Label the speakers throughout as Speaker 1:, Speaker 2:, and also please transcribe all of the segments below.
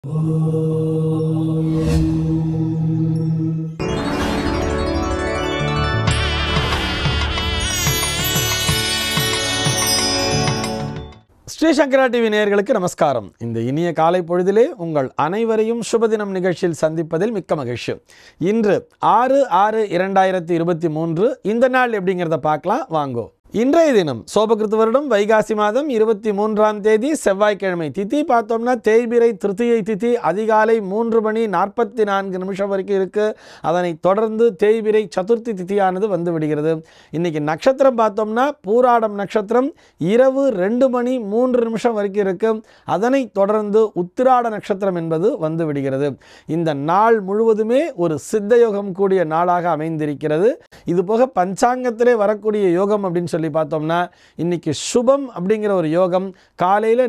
Speaker 1: Sri Sankara TV நேயர்களுக்கு நமஸ்காரம். இந்த இனிய காலை பொழுதிலே உங்கள் அனைவரையும் சுபதினம் நிகழ்ச்சியில் சந்திப்பதில் மிக்க மகிழ்ச்சி. இன்று 6/6/2023 இந்த நாள் எப்படிங்கிறத பார்க்கலாம் வாங்கோ. இன்றைய தினம் சோபகிருத்து வருடம் வைகாசி மாதம் 23ஆம் தேதி செவ்வாய்க்கிழமை. திதி பார்த்தோம்னா தேய்பிரை திருத்தியை திதி அதிகாலை 3:44 வரைக்கும் இருக்கு. அதனை தொடர்ந்து தேய்பிரை சதுர்த்தி திதியானது வந்து விடுகிறது. இன்னைக்கு நட்சத்திரம் பார்த்தோம்னா பூராடம் நட்சத்திரம் இரவு 2:03 வரைக்கும் இருக்கு. அதனை தொடர்ந்து உத்திராட நட்சத்திரம் என்பது வந்து விடுகிறது. இந்த நாள் முழுவதுமே ஒரு சித்த யோகம் கூடிய நாளாக அமைந்திருக்கிறது. இது போக பஞ்சாங்கத்திலே வரக்கூடிய யோகம் அப்படின்னு சொல்லி பார்த்தோம்னா இன்னைக்கு சுபம் அப்படிங்கிற ஒரு யோகம் காலையில்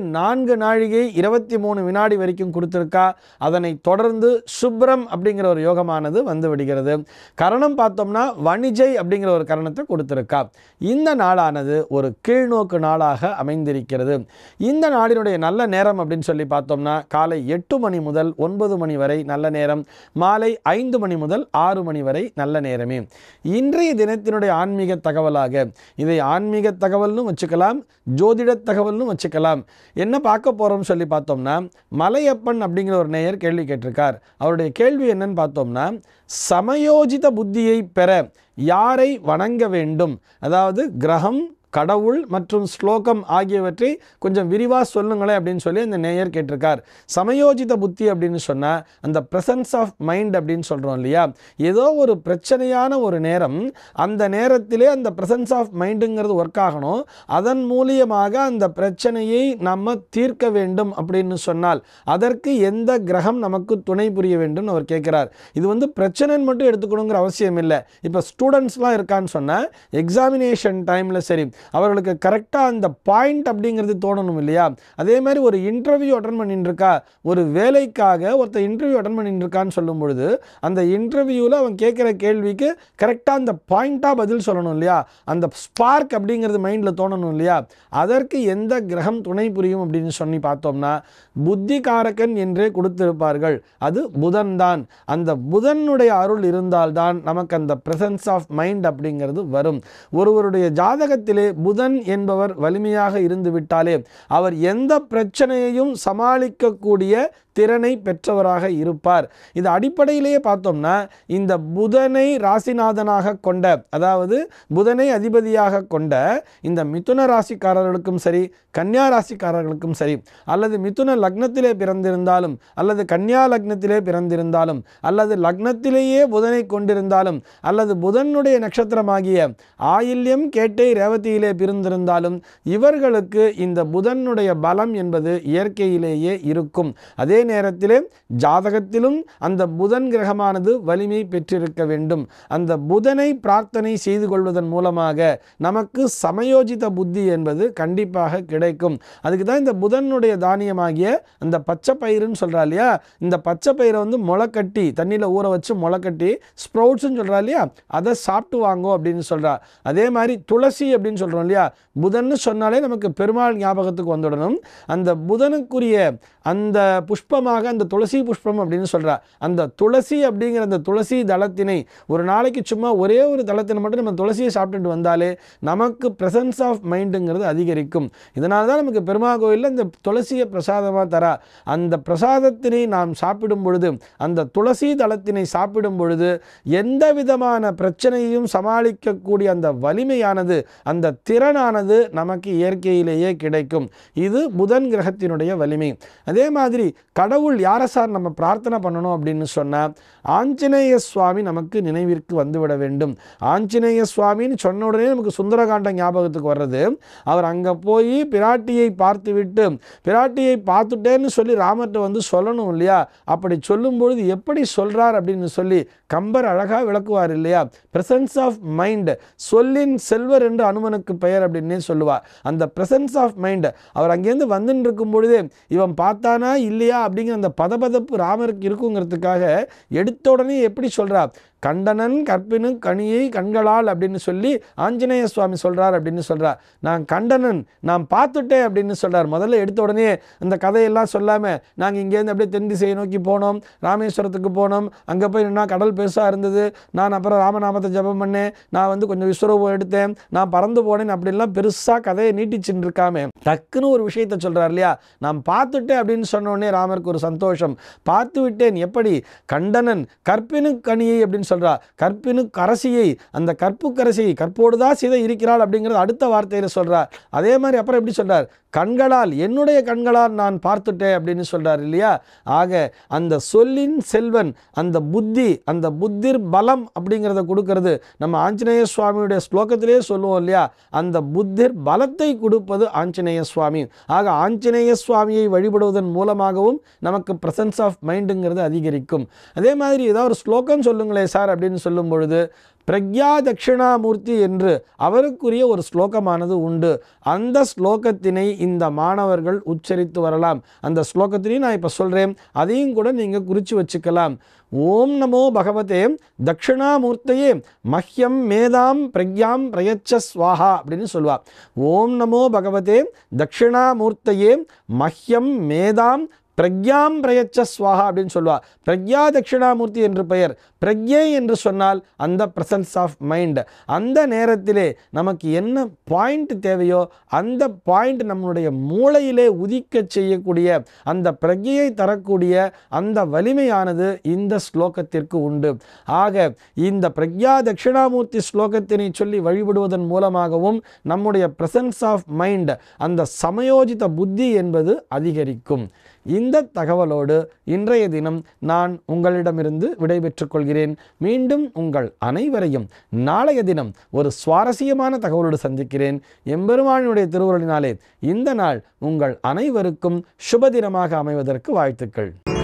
Speaker 1: 4:23 வரைக்கும் கொடுத்திருக்கா. அதனை தொடர்ந்து சுப்ரம் அப்படிங்கிற ஒரு யோகமானது வந்து விடுகிறது. கரணம் பார்த்தோம்னா வணிஜை அப்படிங்கிற ஒரு கரணத்தை கொடுத்திருக்கா. இந்த நாளானது ஒரு கீழ்நோக்கு நாளாக அமைந்திருக்கிறது. இந்த நாளினுடைய நல்ல நேரம் அப்படின்னு சொல்லி பார்த்தோம்னா காலை 8 மணி முதல் 9 மணி வரை நல்ல நேரம், மாலை 5 மணி முதல் 6 மணி வரை நல்ல நேரமே. இன்றைய தினத்தினுடைய ஆன்மீக தகவலாக இதை ஆன்மீக தகவல்னு வச்சுக்கலாம், ஜோதிட தகவல்னு வச்சுக்கலாம். என்ன பார்க்க போறோம்னு சொல்லி பார்த்தோம்னா மலையப்பன் அப்படிங்கிற ஒரு நேயர் கேள்வி கேட்டிருக்கார். அவருடைய கேள்வி என்னன்னு பார்த்தோம்னா சமயோஜித புத்தியை பெற யாரை வணங்க வேண்டும், அதாவது கிரகம், கடவுள் மற்றும் ஸ்லோகம் ஆகியவற்றை கொஞ்சம் விரிவாக சொல்லுங்களேன் அப்படின்னு சொல்லி இந்த நேயர் கேட்டிருக்கார். சமயோஜித புத்தி அப்படின்னு சொன்னால் அந்த ப்ரெசன்ஸ் ஆஃப் மைண்ட் அப்படின்னு சொல்கிறோம் இல்லையா. ஏதோ ஒரு பிரச்சனையான ஒரு நேரம், அந்த நேரத்திலே அந்த ப்ரெசன்ஸ் ஆஃப் மைண்டுங்கிறது ஒர்க் ஆகணும். அதன் மூலியமாக அந்த பிரச்சனையை நம்ம தீர்க்க வேண்டும் அப்படின்னு சொன்னால் அதற்கு எந்த கிரகம் நமக்கு துணை புரிய வேண்டும் அவர் கேட்குறார். இது வந்து பிரச்சனைன்னு மட்டும் எடுத்துக்கணுங்கிற அவசியம் இல்லை. இப்போ ஸ்டூடெண்ட்ஸ்லாம் இருக்கான்னு சொன்னால் எக்ஸாமினேஷன் டைமில் சரி அவர்களுக்கு கரெக்டாக அந்த பாயிண்ட் அப்படிங்கிறது தோணணும் இல்லையா. அதே மாதிரி ஒரு இன்டர்வியூ அட்டன் பண்ணிட்டு இருக்கா, ஒரு வேலைக்காக ஒருத்தர் இன்டர்வியூ அட்டன் பண்ணிட்டு இருக்கான்னு சொல்லும் பொழுது அந்த இன்டர்வியூவில் அவன் கேட்குற கேள்விக்கு கரெக்டாக அந்த பாயிண்ட்டாக பதில் சொல்லணும் இல்லையா. அந்த ஸ்பார்க் அப்படிங்கிறது மைண்டில் தோணணும் இல்லையா. அதற்கு எந்த கிரகம் துணை புரியும் அப்படின்னு சொல்லி பார்த்தோம்னா புத்திகாரகன் என்றே கொடுத்திருப்பார்கள். அது புதன் தான். அந்த புதனுடைய அருள் இருந்தால்தான் நமக்கு அந்த பிரசன்ஸ் ஆஃப் மைண்ட் அப்படிங்கிறது வரும். ஒருவருடைய ஜாதகத்திலே புதன் என்பவர் வலிமையாக இருந்து விட்டாலே அவர் எந்த பிரச்சனையையும் சமாளிக்கக்கூடிய திறனை பெற்றவராக இருப்பார். இது அடிப்படையிலேயே பார்த்தோம்னா இந்த புதனை ராசிநாதனாக கொண்ட, அதாவது புதனை அதிபதியாக கொண்ட இந்த மிதுன ராசிக்காரர்களுக்கும் சரி, கன்னியா ராசிக்காரர்களுக்கும் சரி, அல்லது மிதுன லக்னத்திலே பிறந்திருந்தாலும் அல்லது கன்னியா லக்னத்திலே பிறந்திருந்தாலும் அல்லது லக்னத்திலேயே புதனை கொண்டிருந்தாலும் அல்லது புதனுடைய நட்சத்திரமாகிய ஆயில்யம், கேட்டை, ரேவதியிலே பிறந்திருந்தாலும் இவர்களுக்கு இந்த புதனுடைய பலம் என்பது இயற்கையிலேயே இருக்கும். அதே நேரத்திலே ஜாதகத்திலும் அந்த புதன் கிரகமானது வலிமை பெற்றிருக்க வேண்டும். அந்த புதனை பிரார்த்தனை செய்து கொள்வதன் மூலமாக நமக்கு சமயோஜித புத்தி என்பது கண்டிப்பாக கிடைக்கும். அதுக்கு தான் இந்த புதனுடைய தானியமாகிய அந்த பச்சை பயிறுன்னு சொல்றா இல்லையா. இந்த பச்சை பயிரை வந்து முளைக்கட்டி தண்ணியில் ஊற வச்சு முளைக்கட்டி ஸ்ப்ரவுட்ஸ்ன்னு சொல்றா இல்லையா, அதை சாப்பிட்டு வாங்கோ அப்படின்னு சொல்றா. அதே மாதிரி துளசி அப்படின்னு சொல்றோம் இல்லையா. புதன்னு சொன்னாலே நமக்கு பெருமாள் ஞாபகத்துக்கு வந்துடணும். அந்த புதனுக்குரிய அந்த புஷ்பமாக அந்த துளசி புஷ்பம் அப்படின்னு சொல்றா. அந்த துளசி அப்படிங்கிற அந்த துளசி தளத்தினை ஒரு நாளைக்கு சும்மா ஒரே ஒரு தளத்தினை மட்டும் நம்ம துளசியை சாப்பிட்டுட்டு வந்தாலே நமக்கு பிரசன்ஸ் ஆஃப் மைண்டுங்கிறது அதிகரிக்கும். இதனால தான் நமக்கு பெருமாள் கோயிலில் இந்த துளசியை பிரசாதமாக தரா. அந்த பிரசாதத்தினை நாம் சாப்பிடும் பொழுது, அந்த துளசி தளத்தினை சாப்பிடும் பொழுது எந்த விதமான பிரச்சனையும் சமாளிக்கக்கூடிய அந்த வலிமையானது, அந்த திறனானது நமக்கு இயற்கையிலேயே கிடைக்கும். இது புதன் கிரகத்தினுடைய வலிமை. அதே மாதிரி கடவுள் யாரை சார் நம்ம பிரார்த்தனை பண்ணணும் அப்படின்னு சொன்னால் ஆஞ்சநேய சுவாமி நமக்கு நினைவிற்கு வந்துவிட வேண்டும். ஆஞ்சநேய சுவாமின்னு சொன்ன உடனே நமக்கு சுந்தரகாண்ட ஞாபகத்துக்கு வர்றது. அவர் அங்கே போய் பிராட்டியை பார்த்து விட்டு பிராட்டியை பார்த்துட்டேன்னு சொல்லி ராமர்கிட்ட வந்து சொல்லணும் இல்லையா. அப்படி சொல்லும்பொழுது எப்படி சொல்கிறார் அப்படின்னு சொல்லி கம்பர் அழகாக விளக்குவார் இல்லையா. பிரசன்ஸ் ஆஃப் மைண்ட், சொல்லின் செல்வர் என்று அனுமனுக்கு பெயர் அப்படின்னே சொல்லுவார். அந்த பிரசன்ஸ் ஆஃப் மைண்ட் அவர் அங்கேருந்து வந்துட்டு இருக்கும் பொழுதே இவன் பார்த்தானா இல்லையா அப்படிங்கிற அந்த பதபதப்பு ராமருக்கு இருக்குங்கிறதுக்காக எடுத்த உடனே எப்படி சொல்றா, கண்டனன் கற்பினு கனியை கண்களால் அப்படின்னு சொல்லி ஆஞ்சநேய சுவாமி சொல்கிறார் அப்படின்னு சொல்கிறார். நான் கண்டனன் நான் பார்த்துட்டேன் அப்படின்னு சொல்கிறார். முதல்ல எடுத்த உடனே இந்த கதையெல்லாம் சொல்லாமல் நாங்கள் இங்கேருந்து அப்படியே தென் திசையை நோக்கி போனோம், ராமேஸ்வரத்துக்கு போனோம், அங்கே போய் நின்னா கடல் பெருசாக இருந்தது, நான் அப்புறம் ராமநாமத்தை ஜபம் பண்ணேன், நான் கொஞ்சம் விஸ்வரூபம் எடுத்தேன், நான் பறந்து போனேன் அப்படின்லாம் பெருசாக கதையை நீட்டிச்சுன்னு இருக்காம டக்குன்னு ஒரு விஷயத்த சொல்கிறார் இல்லையா. நான் பார்த்துட்டேன் அப்படின்னு சொன்ன உடனே ராமருக்கு ஒரு சந்தோஷம். பார்த்து விட்டேன் எப்படி? கண்டனன் கற்பினு கனியை அப்படின்னு சொல்றா. கற்பினு கரசியை, அந்த கற்பு கரசியை, கற்போடு தான் சீதை இருக்கிறாள் அப்படிங்கிறது அடுத்த வார்த்தையில் சொல்றார். அதே மாதிரி அப்புறம் எப்படி சொல்றார்? கண்களால், என்னுடைய கண்களால் நான் பார்த்துட்டேன் அப்படின்னு சொல்றார் இல்லையா. ஆக அந்த சொல்லின் செல்வன், அந்த புத்தி, அந்த புத்திர் பலம் அப்படிங்கிறத கொடுக்கிறது. நம்ம ஆஞ்சநேய சுவாமியுடைய ஸ்லோகத்திலே சொல்லுவோம் இல்லையா, அந்த புத்திர் பலத்தை கொடுப்பது ஆஞ்சநேய சுவாமி. ஆக ஆஞ்சநேய சுவாமியை வழிபடுவதன் மூலமாகவும் நமக்கு பிரசன்ஸ் ஆஃப் மைண்டுங்கிறது அதிகரிக்கும். அதே மாதிரி ஏதாவது ஒரு ஸ்லோகம் சொல்லுங்களே சார் அப்படின்னு சொல்லும் பொழுது பிரக்யா தட்சிணாமூர்த்தி என்று அவருக்குரிய ஒரு ஸ்லோகமானது உண்டு. அந்த ஸ்லோகத்தினை இந்த மாணவர்கள் உச்சரித்து வரலாம். அந்த ஸ்லோகத்தினையும் நான் இப்போ சொல்கிறேன், அதையும் கூட நீங்கள் குறித்து வச்சுக்கலாம். ஓம் நமோ பகவதே தட்சிணாமூர்த்தையே மஹ்யம் மேதாம் பிரக்யாம் பிரயச்ச ஸ்வாஹா அப்படின்னு சொல்லுவார். ஓம் நமோ பகவதே தட்சிணாமூர்த்தையே மஹ்யம் மேதாம் பிரக்யாம் பிரயச்ச ஸ்வாஹா அப்படின்னு சொல்லுவார். பிரக்யா தட்சிணாமூர்த்தி என்று பெயர். பிரக்யை என்று சொன்னால் அந்த பிரசன்ஸ் ஆஃப் மைண்ட். அந்த நேரத்திலே நமக்கு என்ன பாயிண்ட் தேவையோ அந்த பாயிண்ட் நம்மளுடைய மூளையிலே உதிக்க செய்யக்கூடிய அந்த பிரக்யை தரக்கூடிய அந்த வலிமையானது இந்த ஸ்லோகத்திற்கு உண்டு. ஆக இந்த பிரக்யா தட்சிணாமூர்த்தி ஸ்லோகத்தினை சொல்லி வழிபடுவதன் மூலமாகவும் நம்முடைய பிரசன்ஸ் ஆஃப் மைண்ட், அந்த சமயோஜித புத்தி என்பது அதிகரிக்கும். இந்த தகவலோடு இன்றைய தினம் நான் உங்களிடமிருந்து விடைபெற்றுக் கொள்கிறேன். மீண்டும் உங்கள் அனைவரையும் நாளைய தினம் ஒரு சுவாரஸ்யமான தகவலோடு சந்திக்கிறேன். எம்பெருமானுடைய திருவுருளினாலே இந்த நாள் உங்கள் அனைவருக்கும் சுபதினமாக அமைவதற்கு வாழ்த்துக்கள்.